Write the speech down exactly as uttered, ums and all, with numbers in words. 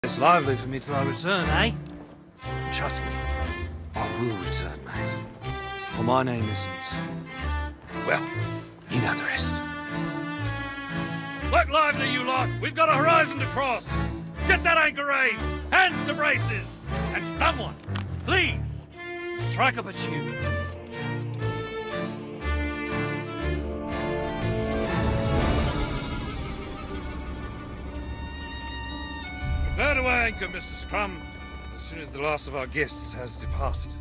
It's lively for me till I return, eh? Trust me, I will return, mate. For my name isn't... well, you know the rest. Look lively, you lot! We've got a horizon to cross! Get that anchor raised! Hands to braces! And someone, please, strike up a tune. Prepare to anchor, Mister Scrum, as soon as the last of our guests has departed.